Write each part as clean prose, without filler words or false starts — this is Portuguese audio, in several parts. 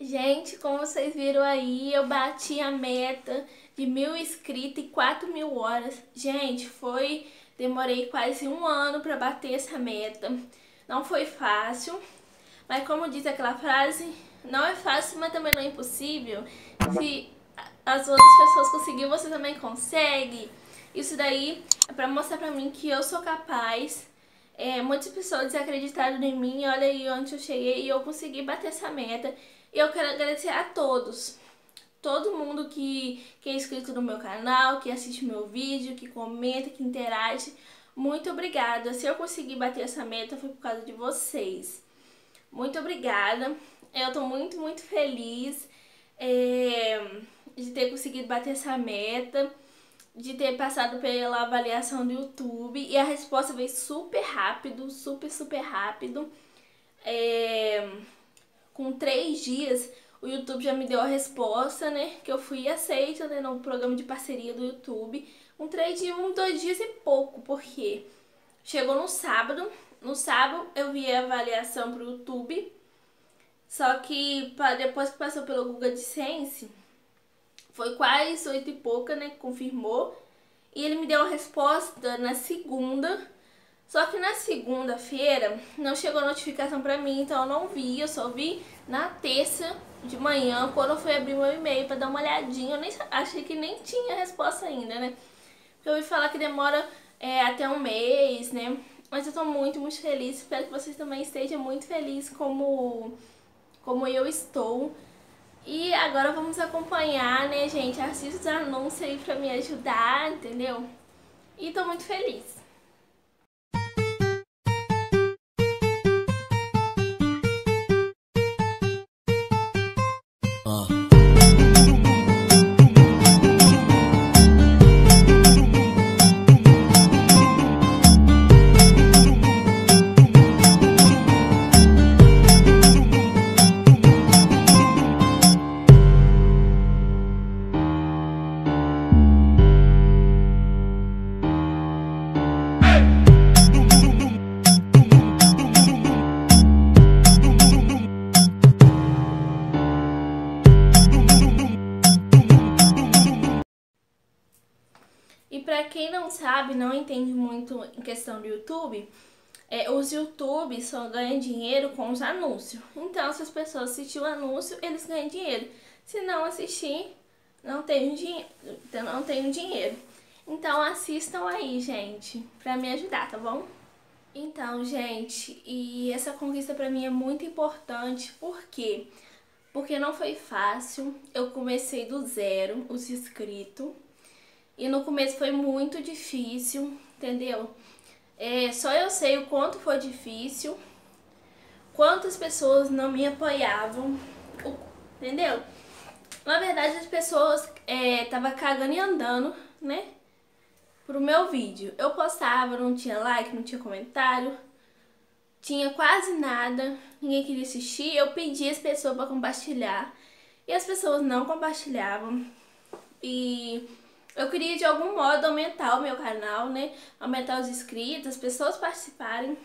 Gente, como vocês viram aí, eu bati a meta de 1.000 inscritos e 4.000 horas. Gente, demorei quase um ano para bater essa meta. Não foi fácil, mas como diz aquela frase, não é fácil, mas também não é impossível. Se as outras pessoas conseguiram, você também consegue. Isso daí é para mostrar para mim que eu sou capaz. Muitas pessoas desacreditaram em mim, olha aí onde eu cheguei e eu consegui bater essa meta. E eu quero agradecer a todos, todo mundo que é inscrito no meu canal, que assiste meu vídeo, que comenta, que interage. Muito obrigada. Se eu conseguir bater essa meta foi por causa de vocês. Muito obrigada. Eu tô muito feliz de ter conseguido bater essa meta, de ter passado pela avaliação do YouTube. E a resposta veio super rápido, super rápido. Com 3 dias o YouTube já me deu a resposta, né? Que eu fui aceita, né, no programa de parceria do YouTube. Com 3 dias, 2 dias e pouco, porque chegou no sábado. No sábado eu vi a avaliação pro YouTube. Só que depois que passou pelo Google AdSense, foi quase 8 e pouca, né? Confirmou. E ele me deu a resposta na segunda. Só que na segunda-feira não chegou notificação pra mim, então eu não vi. Eu só vi na terça de manhã, quando eu fui abrir meu e-mail pra dar uma olhadinha. Eu nem achei que nem tinha resposta ainda, né? Porque eu ouvi falar que demora até um mês, né? Mas eu tô muito feliz. Espero que vocês também estejam muito felizes como eu estou. E agora vamos acompanhar, né, gente? Assista os anúncios aí pra me ajudar, entendeu? E tô muito feliz. E pra quem não sabe, não entende muito em questão do YouTube, os YouTube só ganham dinheiro com os anúncios. Então, se as pessoas assistirem o anúncio, eles ganham dinheiro. Se não assistir, não tem dinheiro. Então, assistam aí, gente, pra me ajudar, tá bom? Então, gente, e essa conquista pra mim é muito importante, por quê? Porque não foi fácil, eu comecei do zero, os inscritos. E no começo foi muito difícil, entendeu? Só eu sei o quanto foi difícil, quantas pessoas não me apoiavam, entendeu? Na verdade, as pessoas estavam cagando e andando, né? Pro meu vídeo. Eu postava, não tinha like, não tinha comentário, tinha quase nada, ninguém queria assistir. Eu pedia as pessoas para compartilhar e as pessoas não compartilhavam. E eu queria de algum modo aumentar o meu canal, né? Aumentar os inscritos, as pessoas participarem.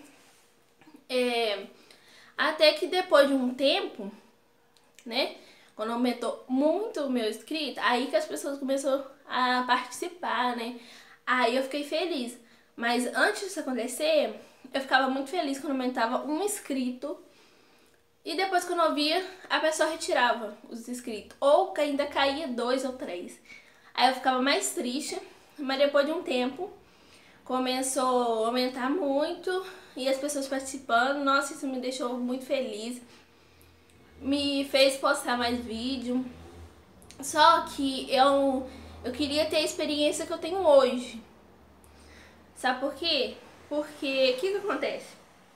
Até que depois de um tempo, né? Quando aumentou muito o meu inscrito, aí que as pessoas começaram a participar, né? Aí eu fiquei feliz. Mas antes disso acontecer, eu ficava muito feliz quando aumentava um inscrito. E depois quando eu via, a pessoa retirava os inscritos. Ou ainda caía 2 ou 3. Aí eu ficava mais triste, mas depois de um tempo começou a aumentar muito e as pessoas participando. Nossa, isso me deixou muito feliz, me fez postar mais vídeo. Só que eu queria ter a experiência que eu tenho hoje. Sabe por quê? Porque o que acontece?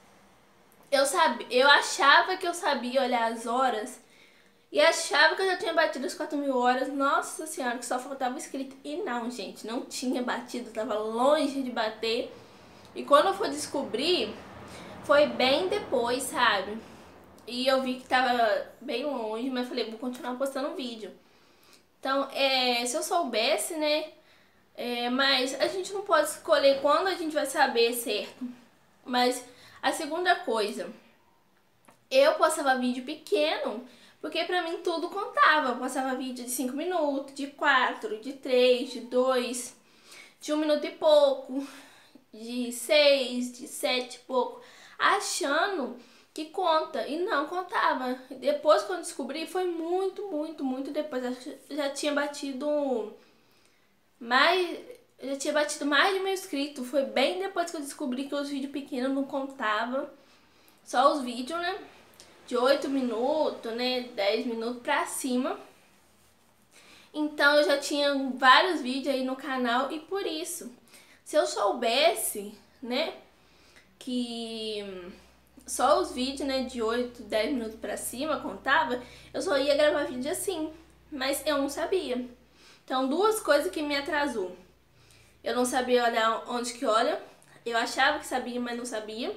Eu achava que eu sabia olhar as horas e achava que eu já tinha batido as 4.000 horas. Nossa senhora, que só faltava inscrito. E não, gente, não tinha batido, tava longe de bater. E quando eu fui descobrir, foi bem depois, sabe? E eu vi que tava bem longe, mas falei, vou continuar postando vídeo. Então, se eu soubesse, né? Mas a gente não pode escolher quando a gente vai saber certo. Mas a segunda coisa, eu postava vídeo pequeno Porque pra mim tudo contava. Eu postava vídeo de 5 minutos, de 4, de 3, de 2, de 1 minuto e pouco, de 6, de 7 e pouco, achando que conta, e não contava. Depois que eu descobri, foi muito depois. Acho que já tinha batido mais, mais de 1.000 inscritos. Foi bem depois que eu descobri que os vídeos pequenos não contavam. Só os vídeos, né, de 8 minutos, né, 10 minutos pra cima. Então eu já tinha vários vídeos aí no canal, e por isso, se eu soubesse, né, que só os vídeos, né, de 8, 10 minutos pra cima contava, eu só ia gravar vídeo assim, mas eu não sabia. Então, duas coisas que me atrasou. Eu não sabia olhar onde que olha, eu achava que sabia, mas não sabia.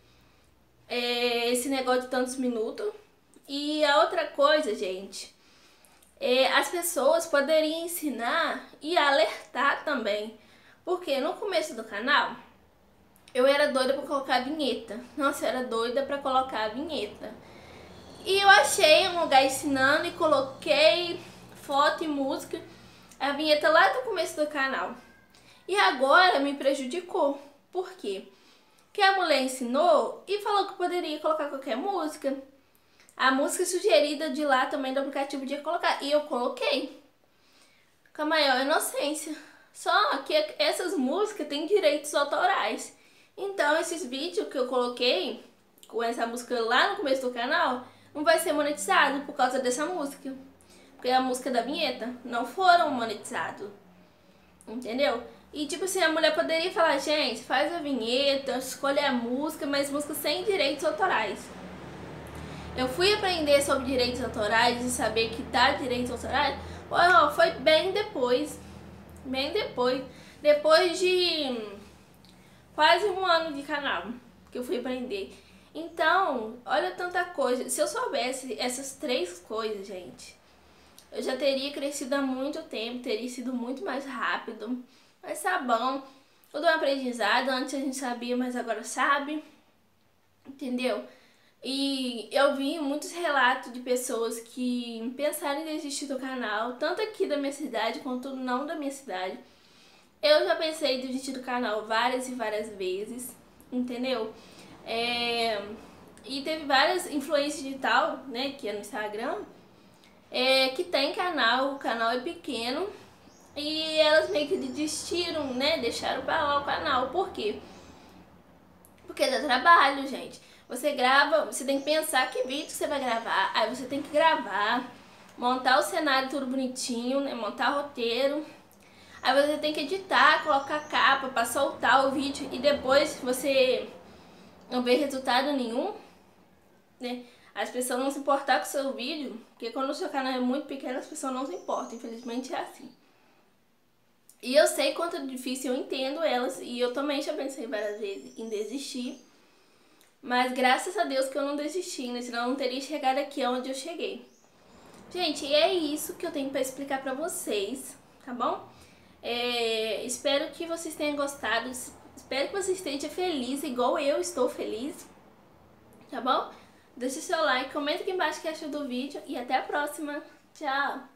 Esse negócio de tantos minutos. E a outra coisa, gente, as pessoas poderiam ensinar e alertar também. Porque no começo do canal, eu era doida pra colocar a vinheta. Nossa, eu era doida pra colocar a vinheta. E eu achei um lugar ensinando e coloquei foto e música, a vinheta lá do começo do canal. E agora me prejudicou. Por quê? Porque a mulher ensinou e falou que poderia colocar qualquer música. A música sugerida de lá também do aplicativo podia colocar. E eu coloquei. Com a maior inocência. Só que essas músicas têm direitos autorais. Então esses vídeos que eu coloquei com essa música lá no começo do canal não vai ser monetizado por causa dessa música. Porque a música da vinheta não foram monetizados. Entendeu? E tipo assim, a mulher poderia falar, gente, faz a vinheta, escolhe a música, mas música sem direitos autorais. Eu fui aprender sobre direitos autorais e saber que dá direitos autorais, foi bem depois. Bem depois. Depois de quase 1 ano de canal que eu fui aprender. Então, olha tanta coisa. Se eu soubesse essas 3 coisas, gente, eu já teria crescido há muito tempo, teria sido muito mais rápido. Mas tá bom, tudo é um aprendizado. Antes a gente sabia, mas agora sabe. Entendeu? E eu vi muitos relatos de pessoas que pensaram em desistir do canal, tanto aqui da minha cidade quanto não da minha cidade. Eu já pensei em desistir do canal várias e várias vezes, entendeu? E teve várias influências digital, né, que é no Instagram, que tem canal, o canal é pequeno, e elas meio que desistiram, né, deixaram pra lá o canal. Por quê? Porque dá trabalho, gente. Você grava, você tem que pensar que vídeo você vai gravar, aí você tem que gravar, montar o cenário tudo bonitinho, né, montar o roteiro. Aí você tem que editar, colocar capa pra soltar o vídeo e depois você não vê resultado nenhum, né? As pessoas não se importar com o seu vídeo, porque quando o seu canal é muito pequeno, as pessoas não se importam, infelizmente é assim. E eu sei quanto é difícil, eu entendo elas, e eu também já pensei várias vezes em desistir. Mas graças a Deus que eu não desisti, né? Senão eu não teria chegado aqui onde eu cheguei. Gente, e é isso que eu tenho pra explicar pra vocês, tá bom? Espero que vocês tenham gostado, espero que você esteja feliz, igual eu estou feliz, tá bom? Deixe seu like, comenta aqui embaixo o que achou do vídeo e até a próxima. Tchau!